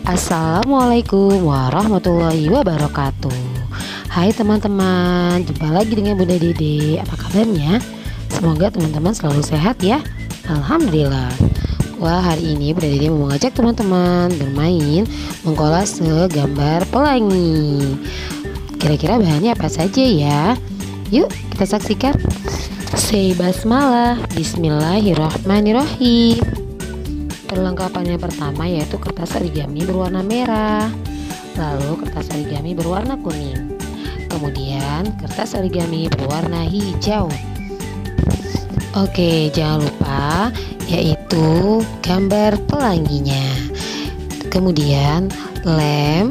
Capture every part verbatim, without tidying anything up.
Assalamualaikum warahmatullahi wabarakatuh. Hai teman-teman, jumpa lagi dengan Bunda Dede. Apa kabarnya? Semoga teman-teman selalu sehat ya. Alhamdulillah. Wah, hari ini Bunda Dede mau mengajak teman-teman bermain mengkolase gambar pelangi. Kira-kira bahannya apa saja ya? Yuk kita saksikan. Say basmalah. Bismillahirrahmanirrahim. Perlengkapan yang pertama yaitu kertas origami berwarna merah, lalu kertas origami berwarna kuning, kemudian kertas origami berwarna hijau. Oke, jangan lupa yaitu gambar pelanginya, kemudian lem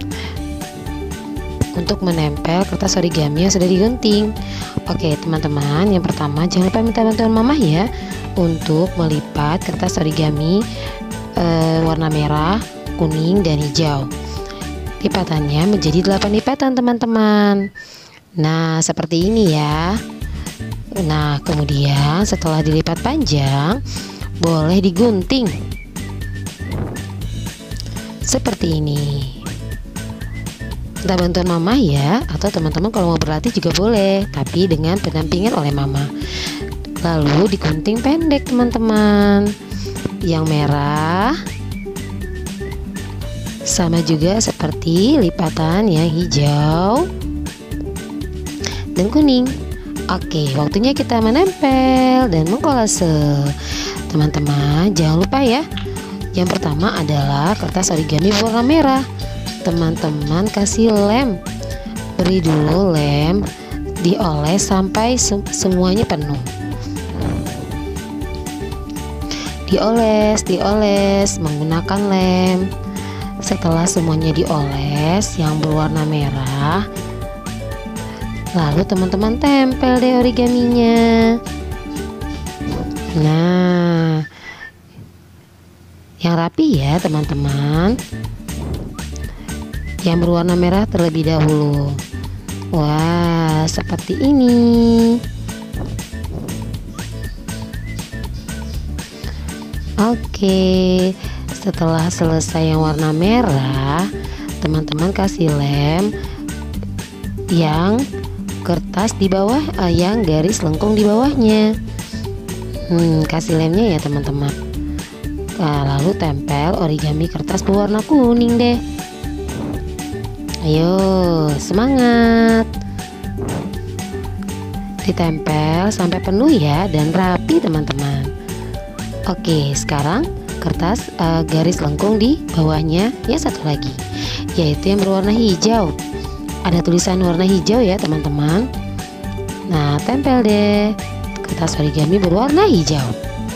untuk menempel kertas origami yang sudah digunting. Oke teman-teman, yang pertama jangan lupa minta bantuan mama ya untuk melipat kertas origami e, warna merah, kuning, dan hijau. Lipatannya menjadi delapan lipatan teman-teman. Nah seperti ini ya. Nah kemudian setelah dilipat panjang boleh digunting seperti ini. Minta bantuan mama ya, atau teman-teman kalau mau berlatih juga boleh, tapi dengan pendampingan oleh mama. Lalu digunting pendek teman-teman. Yang merah sama juga seperti lipatan yang hijau dan kuning. Oke, waktunya kita menempel dan mengkolase. Teman-teman jangan lupa ya, yang pertama adalah kertas origami warna merah. Teman-teman kasih lem, beri dulu lem, dioles sampai se semuanya penuh. Dioles, dioles menggunakan lem. Setelah semuanya dioles yang berwarna merah, lalu teman-teman tempel deh origaminya. Nah, yang rapi ya teman-teman. Yang berwarna merah terlebih dahulu. Wah, seperti ini. Oke, setelah selesai yang warna merah, teman-teman kasih lem yang kertas di bawah, eh, yang garis lengkung di bawahnya. Hmm, kasih lemnya ya teman-teman. Nah, lalu tempel origami kertas berwarna kuning deh. Ayo, semangat. Ditempel sampai penuh ya dan rapi teman-teman. Oke, sekarang kertas uh, garis lengkung di bawahnya yang satu lagi, yaitu yang berwarna hijau. Ada tulisan warna hijau ya teman-teman. Nah, tempel deh kertas origami berwarna hijau.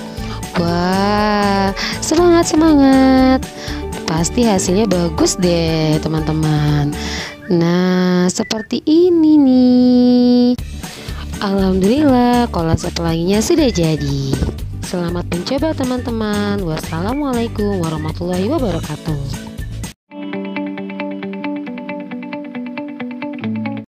Wah, semangat semangat. Pasti hasilnya bagus deh teman-teman. Nah seperti ini nih. Alhamdulillah kolase pelanginya sudah jadi. Selamat mencoba teman-teman. Wassalamualaikum warahmatullahi wabarakatuh.